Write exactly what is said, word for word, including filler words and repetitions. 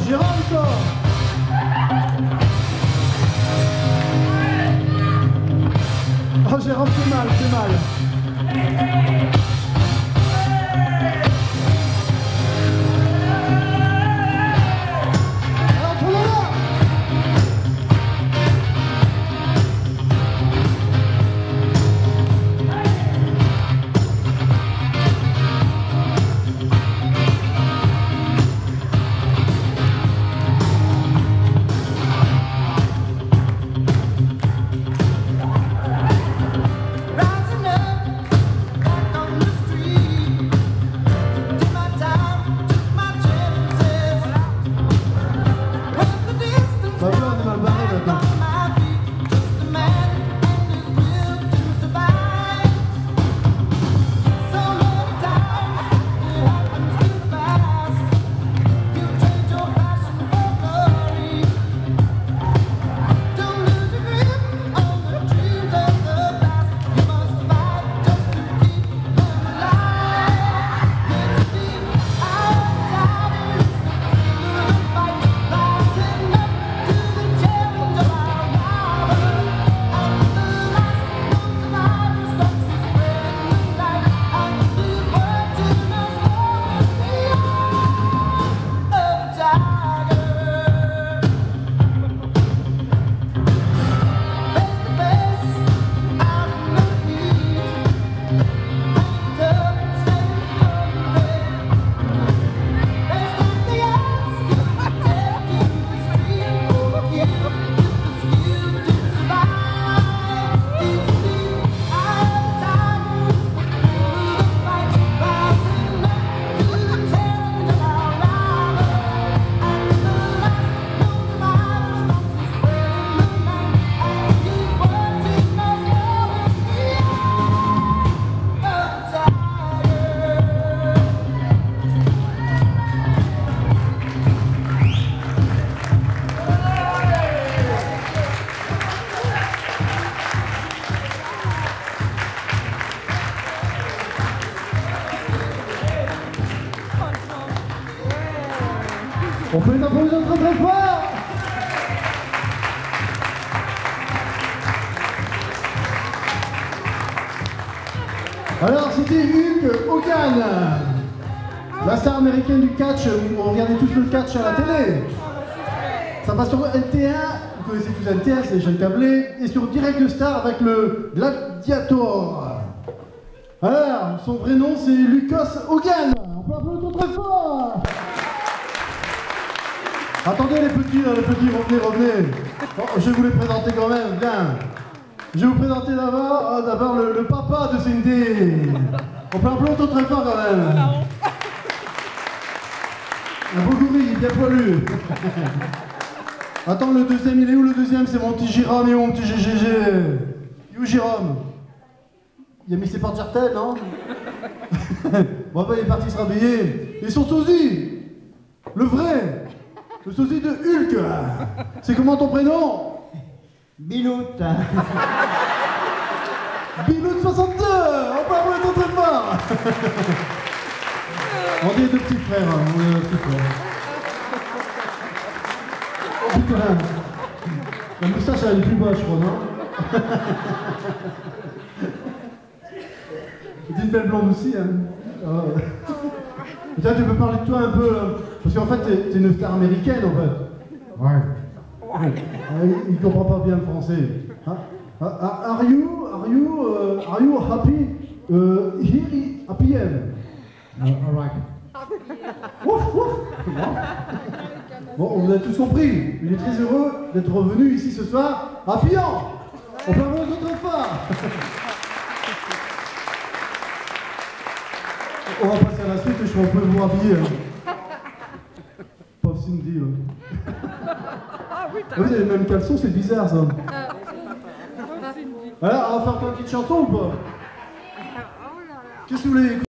Jérôme, toi. Oh, Jérôme, c'est mal, c'est mal. Alors, tournez-la. On peut les applaudir très très fort. Alors c'était Hulk Hogan, la star américaine du catch, on regardait tous le catch à la télé. Ça passe sur N T un, vous connaissez tous N T un, c'est les chaînes câblées, et sur Direct Star avec le Gladiator. Alors, son vrai nom c'est Lucas Hogan. On peut applaudir très fort. Attendez les petits, là, les petits, revenez, revenez. Oh, je vais vous les présenter quand même, bien. Je vais vous présenter d'abord oh, d'abord le, le papa de Cindy. On peut applaudir très fort quand même. Un beau gorille, bien poilu. Attends, le deuxième, il est où le deuxième? C'est mon petit Jérôme et mon petit G G G. Il est où Jérôme? Il a mis ses portes jartelles, non? Bon bah il est parti se rhabiller. Et son sosie, le vrai, le sosie de Hulk. C'est comment ton prénom? Bilout. Bilout soixante-deux. On peut applaudir très fort. On dit deux petits frères, hein. On est deux petits frères. Oh putain. La moustache elle est plus bas je crois, non? C'est une belle blonde aussi, hein. Oh. Tiens, tu peux parler de toi un peu, parce qu'en fait, t'es une star américaine, en fait. Ouais. Ouais, il comprend pas bien le français. Hein? Are you, are you, uh, are you happy? Uh, here, à P M. Uh, all right. Ouf, ouf. Bon, vous avez tous compris. Il est très heureux d'être revenu ici ce soir à Pian. On peut avoir d'autres fort. On va passer à la suite et je crois qu'on peut vous habiller. Hein. Pauvre Cindy. Ouais. Ah oui, t'as vous avez les mêmes caleçons, c'est bizarre ça. Alors, on va faire une petite chanson ou pas? Qu'est-ce que vous voulez écouter?